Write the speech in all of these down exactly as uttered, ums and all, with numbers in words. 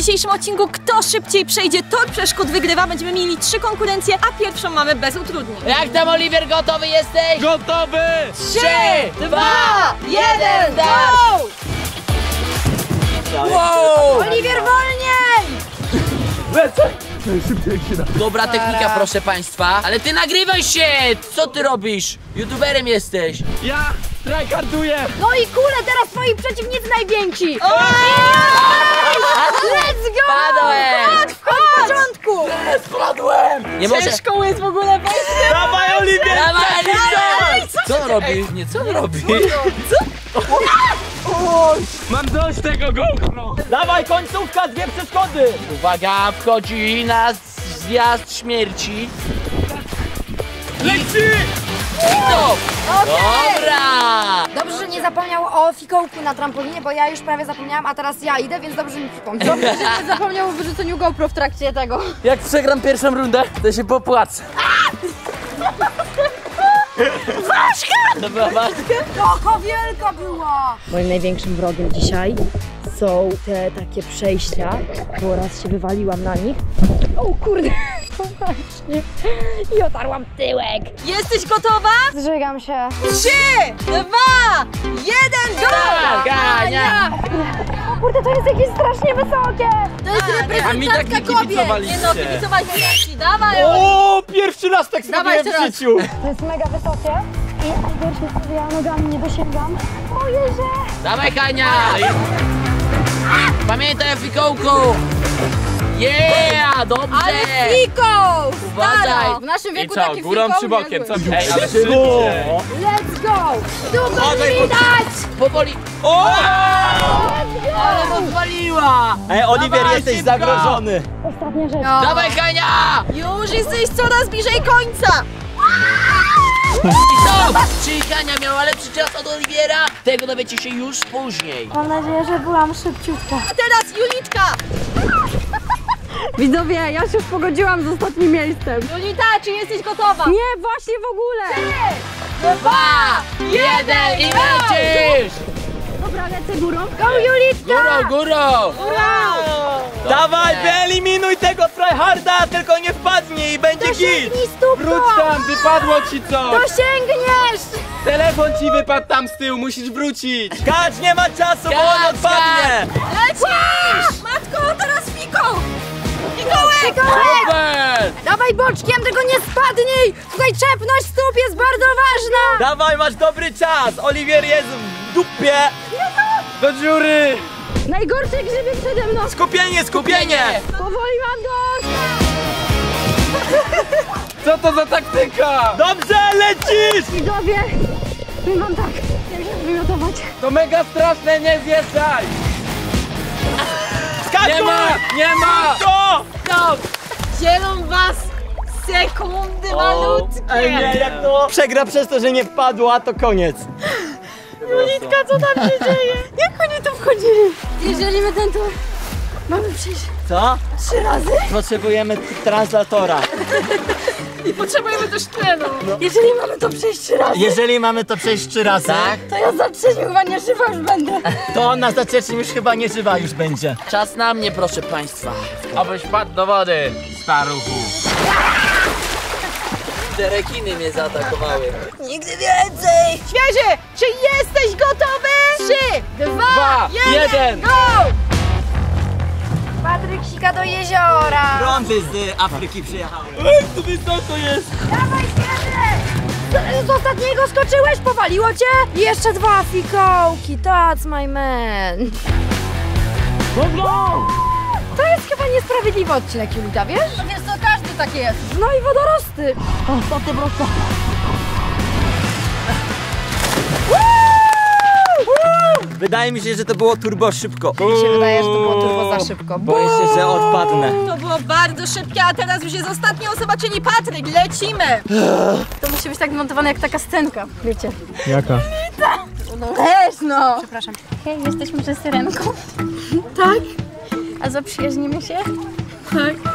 dzisiejszym odcinku kto szybciej przejdzie tor przeszkód wygrywa. Będziemy mieli trzy konkurencje, a pierwszą mamy bez utrudnień. Jak tam, Oliwier, gotowy jesteś? Gotowy! Trzy, dwa, jeden, go! Wow! Oliwier, wolniej! Lecę! Najszybciej się da. Dobra technika, proszę państwa. Ale ty nagrywaj się! Co ty robisz? YouTuberem jesteś. Ja tryharduję! No i kule, teraz twoi przeciwnicy najwięksi! Let's go! Spadłem! W początku! Spadłem! Nie może... Ciężką jest w ogóle wejście. Dawaj, Oliwier! Dawaj, Dawaj! Oliwier! Co on robi? Nie, co on robi? Mam dość tego GoPro! Dawaj, końcówka, dwie przeszkody! Uwaga, wchodzi na zjazd śmierci. Leci! Stop! Dobra! Dobrze, że nie zapomniał o fikołku na trampolinie, bo ja już prawie zapomniałam, a teraz ja idę, więc dobrze mi przypomniał. Dobrze, że nie zapomniał o wyrzuceniu GoPro w trakcie tego. Jak przegram pierwszą rundę, to się popłacę. Ważka! To była ważka? Jaka wielka była! Moim największym wrogiem dzisiaj są te takie przejścia, bo raz się wywaliłam na nich. O kurde, to właśnie. I otarłam tyłek. Jesteś gotowa? Zżygam się. Trzy, dwa, jeden, go! Gania! O kurde, to jest jakieś strasznie wysokie. To jest A mi tak nie Nie no, kibicowaliście. kibicowaliśmy ci, dawaj! O, pierwszy raz tak Dawaj zrobiłem w teraz. życiu! To jest mega wysokie. I najgorsze jest, że ja nogami nie dosięgam. O Jeże! Dawaj, Hania! Pamiętaj o fikołku! Yeah! Dobrze! Ale fiko! Uważaj! W naszym I wieku co, taki górą fikoł czy bokiem? Co? niezły. Ej, ale szybciej! Let's go! Długo Uważaj, nie widać! Powoli! O! Ale rozwaliła! Ej, Oliwier, Dawaj, jesteś szybko! zagrożony! Ostatnia rzecz. No. Dawaj, Hania! Już jesteś coraz bliżej końca! I co? Czy Hania miała lepszy czas od Oliwiera? Tego dowiecie się już później. Mam nadzieję, że byłam szybciutka. A teraz Juliczka! Widzowie, ja się już pogodziłam z ostatnim miejscem. Julita, czy jesteś gotowa? Nie, właśnie w ogóle! Dwa, jeden i lecisz! Dobra, lecę górą. Go, Julitka! Górą, górą! Dawaj, wyeliminuj tego tryharda, tylko nie wpadnij i będzie git! Dosięgnij stupą! Wróć tam, wypadło ci coś! Dosięgniesz! Telefon ci wypadł tam z tyłu, musisz wrócić! Kacz, nie ma czasu, bo on Kacz, odpadnie! Lecisz! Matko, teraz fiko! Fikołek! Fikołek! Super! Dawaj boczkiem, tylko nie spadnij! Słuchaj, czepność stóp jest bardzo ważna! Dawaj, masz dobry czas! Oliwier jest w dupie! Do dziury! Najgorsze grzyby przede mną! Skupienie, skupienie! Powoli mam dość! Co to za taktyka? Dobrze, lecisz! Widzowie, powiem wam tak, wiem, że wymiotować. To mega straszne, nie zjeżdżaj! Skakuj! Nie ma, nie ma! To! Stop! Dzielą was sekundy malutkie! Ej, nie, jak to przegra przez to, że nie wpadła, to koniec. Julitka, co tam się dzieje? Jak oni tu wchodzili? Jeżeli my ten tur mamy przejść Co? trzy razy, Potrzebujemy translatora. I potrzebujemy też tlenu. jeżeli mamy to przejść trzy razy, Jeżeli mamy to przejść trzy razy, Tak? to ja za trzecim chyba nie żywa już będę. to ona za trzecim już chyba nie żywa już będzie. Czas na mnie, proszę państwa. Abyś padł do wody, staruchu. Te rekiny mnie zaatakowały. Nigdy więcej! Świeży, czy jesteś gotowy? Trzy, dwa, Dwa, jeden, jeden. go! Patryk sika do jeziora. Prądy z Afryki przyjechały. Ej, tu wysoko jest. Dawaj, świeże! Z, z ostatniego skoczyłeś, powaliło cię? I jeszcze dwa fikołki, that's my man. Dobra! To jest chyba niesprawiedliwy odcinek, Julita, wiesz? No wiesz co, każdy tak jest. No i wodorosty. Ostatnie prosto. Wydaje mi się, że to było turbo szybko. Mi się wydaje, że to było turbo za szybko. Boję się, że odpadnę. To było bardzo szybkie, a teraz już jest ostatnia osoba, czyli Patryk. Lecimy! To musi być tak montowane jak taka scenka, wiecie. Jaka? No weź no! Przepraszam. Hej, jesteśmy przez syrenką. Tak? A zaprzyjaźnimy się? Tak.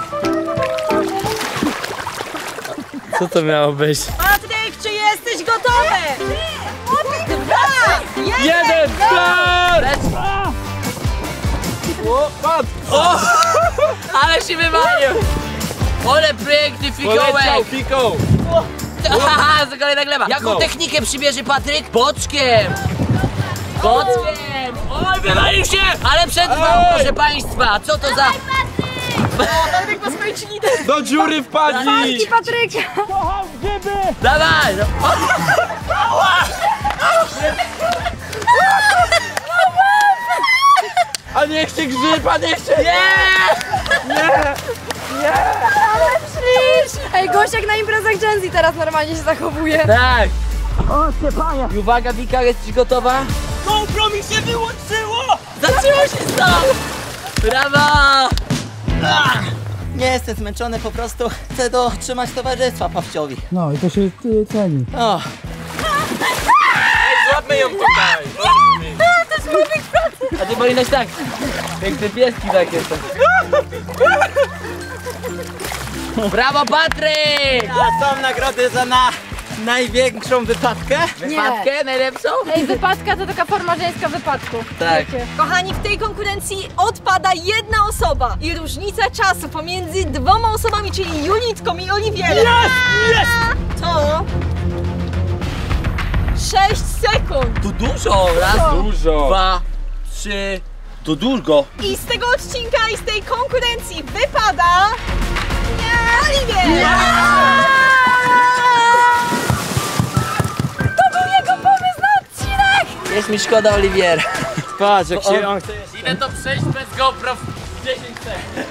Co to miało być? Patryk, czy jesteś gotowy? Trzy, dwa, jeden, Jeden, go! start! O, padł! O! Ale się wywalił! Ole piękny Poleciał fikołek! fiką. Haha, za kolejna gleba. Jaką No. technikę przybierze Patryk? Boczkiem! Boczkiem! Oj, wywalił się! Ale przetrwał, Ej! proszę państwa! Co to za... Patryk ma swoje lider. Do dziury wpadli. I Patryk! Kocham grzyby. Dawaj! No. A niech się grzyb, a niech się... Nie! Ale przysz! Ej, gość jak na imprezach Gen Z teraz normalnie się zachowuje. Tak! O, Stefania! I uwaga, Wika, jesteś gotowa? GoPro mi się wyłączyło. Zaczęło się stąd! Brawo! Nie jestem zmęczony, po prostu chcę dotrzymać towarzystwa Pawciowi. No i to się y, ceni. O, Złapmy ją tutaj. A ty powinnaś tak. Piękne pieski takie są. Brawo, Patryk! a są nagrody za na największą wypadkę? Wypadkę najlepszą? Ej, wypadka to taka forma żeńska wypadku. Tak. Wiecie. Kochani, w tej konkurencji odpada jedna osoba i różnica czasu pomiędzy dwoma osobami, czyli Julitką i Oliwierem. Jest! To sześć sekund. Tu dużo! Raz, Dużo. dwa, trzy. To dużo. I z tego odcinka i z tej konkurencji wypada... Nie, Oliwier! To był jego pomysł na odcinek! Jest mi szkoda, Oliwier. Patrz, jak się on chce... Ile to przejść bez GoPro w dziesięć sekund?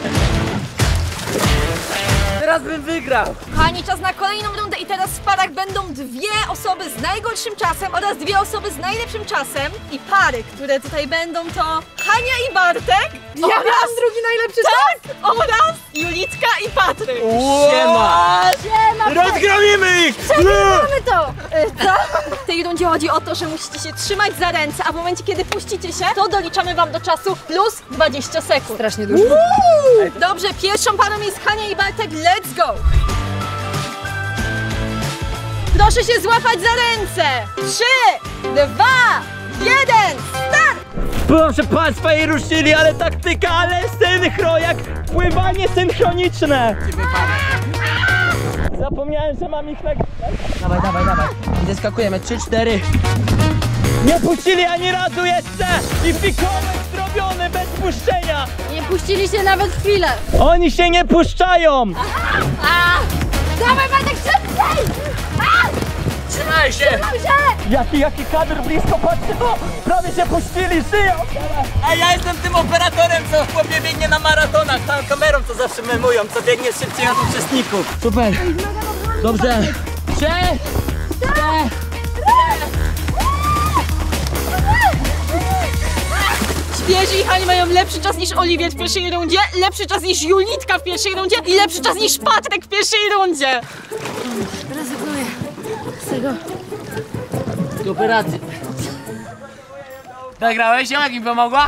Teraz bym wygrał. Kochani, czas na kolejną rundę i teraz w parach będą dwie osoby z najgorszym czasem oraz dwie osoby z najlepszym czasem. I pary, które tutaj będą, to Hania i Bartek. Ja miałam drugi najlepszy czas! Tak, oraz Julitka i Patryk. Siema. Siema! Rozgromimy ich. Mamy to! Y, co? W tej rundzie chodzi o to, że musicie się trzymać za ręce, a w momencie, kiedy puścicie się, to doliczamy wam do czasu plus dwadzieścia sekund. Strasznie dużo. Dobrze, pierwszą parą jest Hania i Bartek, let's go! Proszę się złapać za ręce! Trzy, dwa, jeden, start! Proszę państwa, i ruszyli, ale taktyka, ale synchro, jak pływanie synchroniczne. Zapomniałem, że mam ich tak... Dawaj, dawaj, dawaj. I zeskakujemy. Trzy, cztery. Nie puścili ani razu jeszcze! I fikołek zrobiony bez puszczenia! Nie puścili się nawet chwilę. Oni się nie puszczają! Dawaj, Bartek, szybciej! Trzymaj się! Jaki, jaki kadr blisko, patrzcie to! Prawie się puścili, żyją! A ja jestem tym operatorem, co chłopie biegnie na maratonach, tą kamerą, co zawsze memują, co biegnie szybciej od uczestników. Super! Dobrze! Trzy! Cztery! Świeży i Hania mają lepszy czas niż Oliwier w pierwszej rundzie, lepszy czas niż Julitka w pierwszej rundzie i lepszy czas niż Patryk w pierwszej rundzie. Rezygnuję z tego. Do operacji. Nagrałeś ją? Jak mi pomogła?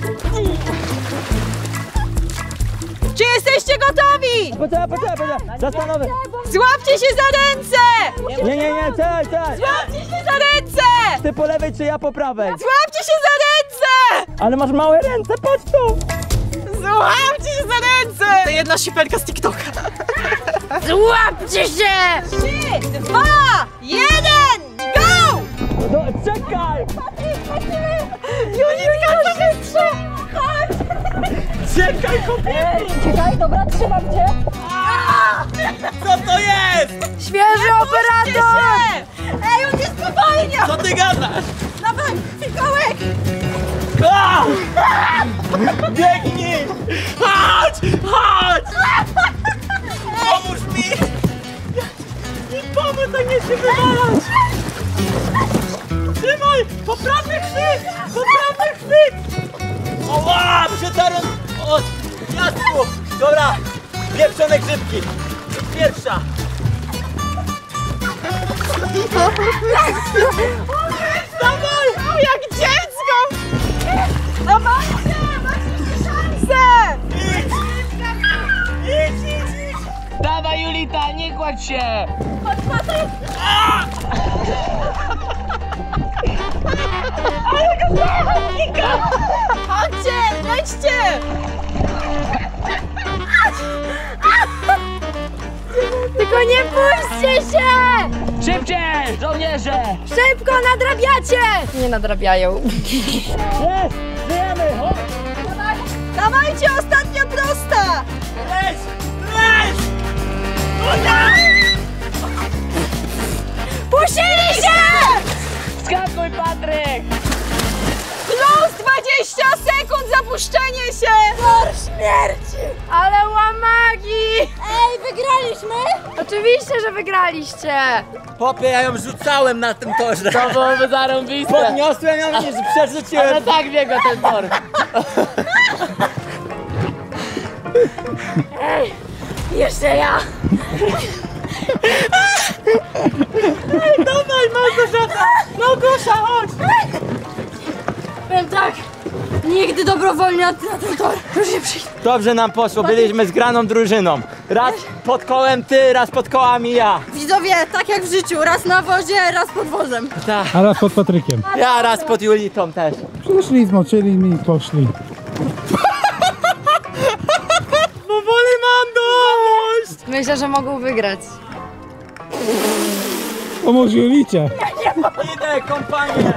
Czy jesteście gotowi? Poczekaj, poczekaj, poczekaj! Zastanowię! Złapcie się za ręce! Nie, nie, nie, czekaj, czekaj! Złapcie się za ręce! Ty po lewej, czy ja po prawej? Złapcie się za ręce! Ale masz małe ręce, patrz tu! Złapcie się za ręce! To jedna siperka z TikToka. Złapcie się! Trzy, dwa, jeden, go! No, czekaj! Julitka, to jest trzy! Chodź! Czekaj, kobiety! Czekaj, dobra, trzymam cię. Co to jest? Świeży operator! Ej, on jest spokojnie! Co ty gadasz? Dawaj, fikołek! A! Biegnij! Chodź! Chodź! Pomóż mi! Nie pomóż, tak nie się wywalać! Trzymaj! Poprawny chwyt! Poprawny chwyt! Oła! Przetarłem od jasku! Dobra! Pieprzone grzybki! Pierwsza! Dawaj! O, jak dziecko! Dawajcie! Macie szansę! Idź! Idź, idź, idź! Dawaj, Julita, nie kładź się! Chodź, Patryk! Chodźcie, lećcie! Tylko nie puśćcie się! Szybciej, żołnierze! Szybko nadrabiacie! Nie nadrabiają. Jest! Żyjemy! Chodź! Dawajcie, ostatnia prosta! Leć! Leć! Puścili się! Skakuj, Patryk! Plus dwadzieścia sekund zapuszczenie się! Tor śmierci! Ale łamagi! Ej, wygraliśmy? Oczywiście, że wygraliście! Popie, ja ją rzucałem na tym torze. To byłoby zarąbiste! Podniosłem ją i przerzuciłem. Ale tak biega ten tor! Ej, jeszcze ja! Ej, dawaj, Małgorzata! Małgosia, chodź! Powiem tak, nigdy dobrowolnie na ten tor. Już nie przyjdę. Dobrze nam poszło, byliśmy zgraną drużyną. Raz pod kołem ty, raz pod kołami ja. Widzowie, tak jak w życiu, raz na wozie, raz pod wozem. A raz pod Patrykiem. Ja raz pod Julitą też. Przyszli, zmoczyli mi i poszli. Powoli mam dość! Myślę, że mogą wygrać. Pomóż Julicie. Idę, kompanie.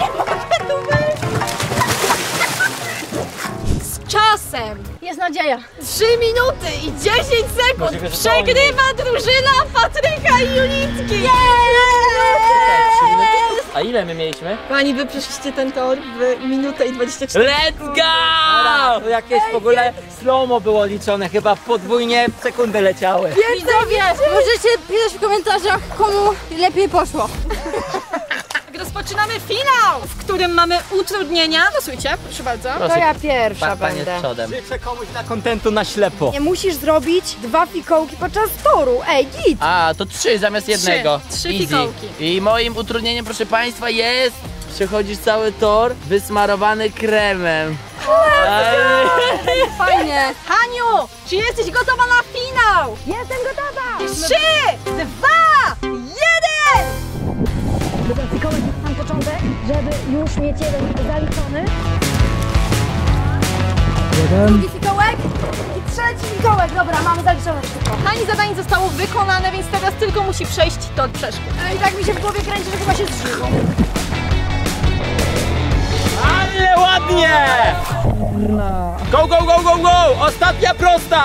Z czasem Jest nadzieja. trzy minuty i dziesięć sekund Możliwe, że przegrywa drużyna Patryka i Julitki. A ile my mieliśmy? Pani, wy przeszliście ten tor w minutę i dwadzieścia cztery. Let's go! To jakieś w ogóle slow-mo było liczone, chyba podwójnie sekundy leciały. Widzowie, możecie pisać w komentarzach, komu lepiej poszło. Rozpoczynamy finał, w którym mamy utrudnienia. Losujcie, proszę bardzo. To ja pierwsza Pa, panie będę. z przodem. Życzę komuś na kontentu na ślepo. Nie musisz zrobić dwa fikołki podczas toru. Ej, git! A, to trzy zamiast jednego. Trzy Easy. fikołki. I moim utrudnieniem, proszę państwa, jest przechodzisz cały tor wysmarowany kremem. Fajnie. Haniu, czy jesteś gotowa na finał? Jestem gotowa! Trzy, dwa, jeden! Dobra, fikołek na sam początek, żeby już mieć jeden zaliczony. Jeden. Drugi fikołek i trzeci fikołek. Dobra, mamy zaliczone wszystko. Hani zadanie zostało wykonane, więc teraz tylko musi przejść tor przeszkód. Ej, tak mi się w głowie kręci, że chyba się zżyło. Ale ładnie! Go, go, go, go, go! Ostatnia prosta!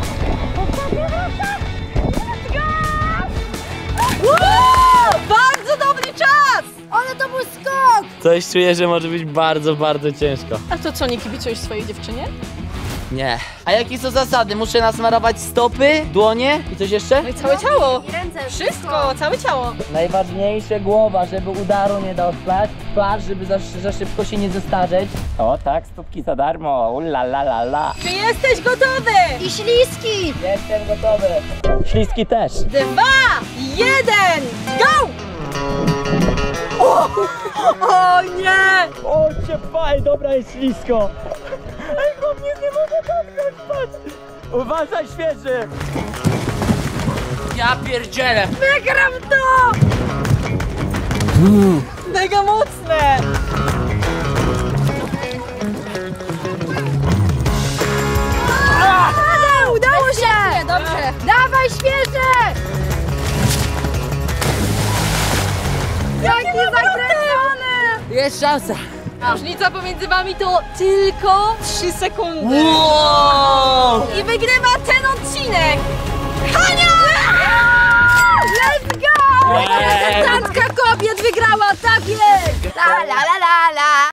Woo! Bardzo dobry czas! Ale to był skok! Coś czuję, że może być bardzo, bardzo ciężko. A to co, nie kibicujesz swojej dziewczynie? Nie. A jakie są zasady? Muszę nasmarować stopy, dłonie i coś jeszcze? No i całe ciało. Ręce, Wszystko, całe ciało. Najważniejsze głowa, żeby udaru nie dostać. Twarz, żeby za, za szybko się nie zestarzeć. O tak, stópki za darmo. Ula la la la. Czy jesteś gotowy? I śliski! Jestem gotowy. Śliski też. Dwa, jeden, go! O, o nie! O, cię faj, dobra jest ślisko. Ej, bo mnie nie mogę dotknąć, patrz. Uważaj, świeży! Ja pierdzielę. Wygram to! Mega mocne! A, udało się! Dobrze. Dawaj świeże! Jaki zakręcony! Jest szansa. Różnica pomiędzy wami to tylko trzy sekundy. Wow! I wygrywa ten odcinek Hania! Let's go! Eee. Reprezentantka kobiet wygrała, tak jest! La la la la la!